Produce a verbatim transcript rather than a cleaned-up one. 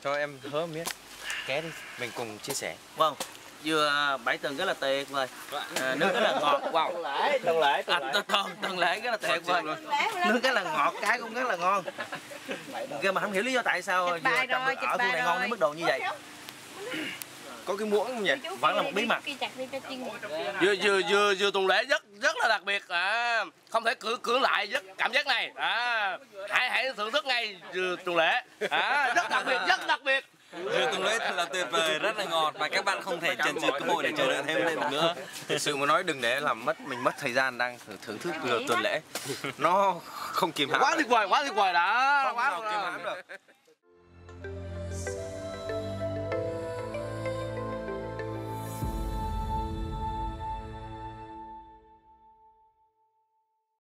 cho em hớ một miếng. Ké đi, mình cùng chia sẻ. Vâng, dưa bảy tầng rất là tuyệt vời. À, nước rất là ngọt. Wow. Tuần lễ, tuần lễ, À, tuần tuần tuần lễ rất là tuyệt vời. Nước rất là ngọt, cái cũng rất là ngon. Kêu mà không hiểu lý do tại sao dưa trồng được ở khu này ngon đến mức độ như vậy. Có cái muỗng không nhỉ? Vẫn là một bí mật. Dưa dưa dưa dưa tuần lễ rất rất là đặc biệt, à, không thể cưỡng cưỡng lại rất cảm giác này. À, hãy hãy thưởng thức ngay dưa tuần lễ. À, rất đặc biệt, rất đặc biệt. Dưa tuần lễ thật là tuyệt vời, rất là ngọt và các bạn không thể chần chừ cơ hội để chờ đợi thêm lên nữa. Thực sự mà nói đừng để làm mất mình mất thời gian đang thưởng, thưởng thức dưa tuần lễ. Nó không kìm hãm. Quá tuyệt vời, quá tuyệt vời đã. Không Quá nào kìm hãm được.